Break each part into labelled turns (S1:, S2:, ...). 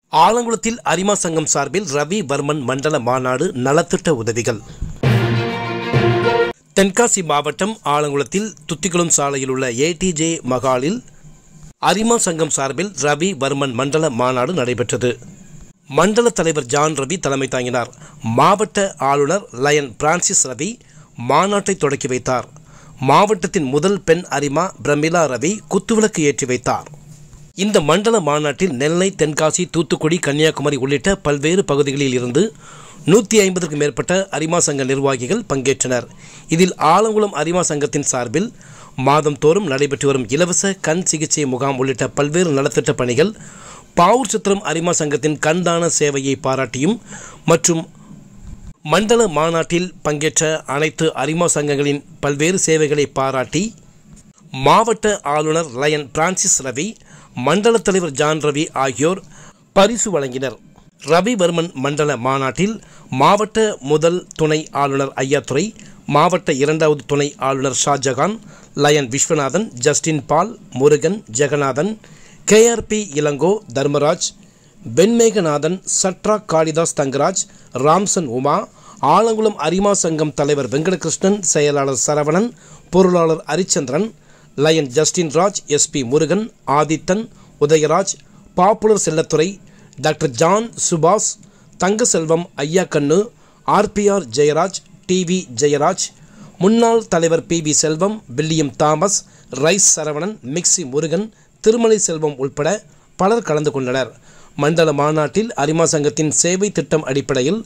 S1: ஆலங்குளத்தில் அரிமா சங்கம் சார்பில் ரவி வர்மன் மண்டல மாநாடு நலத்திட்ட உதவிகள். தென்காசி மாவட்டம் ஆலங்குளத்தில் துத்திக்குளம் சாலையில் உள்ள ஏடிஜே மகாலில் அரிமா சங்கம் சார்பில் ரவி வர்மன் மண்டல மாநாடு நடைபெற்றது. மண்டல தலைவர் ஜான் ரவி தலைமை தாங்கினார். மாவட்ட ஆளுநர் லயன் பிரான்சிஸ் ரவி மாநாட்டை தொடக்கி வைத்தார். மாவட்டத்தின் முதல் பெண் அரிமா பிரமிளா ரவி குத்துவிளக்கு ஏற்றி வைத்தார். இந்த மண்டல மாநாட்டில் நெல்லை, தென்காசி, தூத்துக்குடி, கன்னியாகுமரி உள்ளிட்ட பல்வேறு பகுதிகளில் இருந்து 150க்கும் மேற்பட்ட அரிமா சங்க நிர்வாகிகள் பங்கேற்றனர். இதில் ஆலங்குளம் அரிமா சங்கத்தின் சார்பில் மாதந்தோறும் நடைபெற்று வரும் இலவச கண் சிகிச்சை முகாம் உள்ளிட்ட பல்வேறு நலத்திட்ட பணிகள், பாவூர் சத்திரம் அரிமா சங்கத்தின் கண்தான சேவையை பாராட்டியும் மற்றும் மண்டல மாநாட்டில் பங்கேற்ற அனைத்து அரிமா சங்கங்களின் பல்வேறு சேவைகளை பாராட்டி மாவட்ட ஆளுநர் லயன் பிரான்சிஸ் ரவி, மண்டல தலைவர் ஜான் ரவி ஆகியோர் பரிசு வழங்கினர். ரவி வர்மன் மண்டல மாநாட்டில் மாவட்ட முதல் துணை ஆளுநர் ஐயாத்துரை, மாவட்ட 2வது துணை ஆளுநர் Shahjahan, lion Viswanathan, Justin Paul, Murugan, Jeganathan, KRP Ilango, Dharmaraj, Venmeganathan, சட்ரா காளிதாஸ் தங்கராஜ், ராம்சன் உமா, ஆலங்குளம் அரிமா சங்கம் தலைவர் வெங்கடகிருஷ்ணன், செயலாளர் சரவணன், பொருளாளர் Harichandran, lion Justin Raj, SP Murugan, Adithan, Udhayaraj, popular Chellathurai, doctor John Subash, Thangaselvam, ஐயா கண்ணு, ஆர்பிஆர் ஜெயராஜ், டிவி ஜெயராஜ், முன்னாள் தலைவர் PV Selvam, William Thomas, rice Saravanan, mixie Murugan, Thirumalai Selvam உட்பட பலர் கலந்து கொண்டனர். மண்டல மாநாட்டில் அரிமா சங்கத்தின் சேவை திட்டம் அடிப்படையில்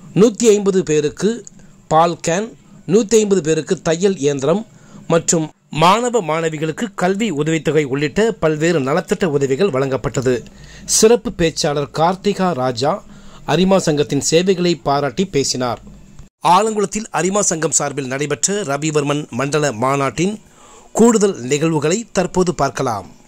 S1: 150 பேருக்கு பால் கேன், 150 பேருக்கு தையல் இயந்திரம் மற்றும் மாணவ மாணவிகளுக்கு கல்வி உதவித்தொகை உள்ளிட்ட பல்வேறு நலத்திட்ட உதவிகள் வழங்கப்பட்டது. சிறப்பு பேச்சாளர் கார்த்திகா ராஜா அரிமா சங்கத்தின் சேவைகளை பாராட்டி பேசினார். ஆலங்குளத்தில் அரிமா சங்கம் சார்பில் நடைபெற்ற ரவிவர்மன் மண்டல மாநாட்டின் கூடுதல் நிகழ்வுகளை தற்போது பார்க்கலாம்.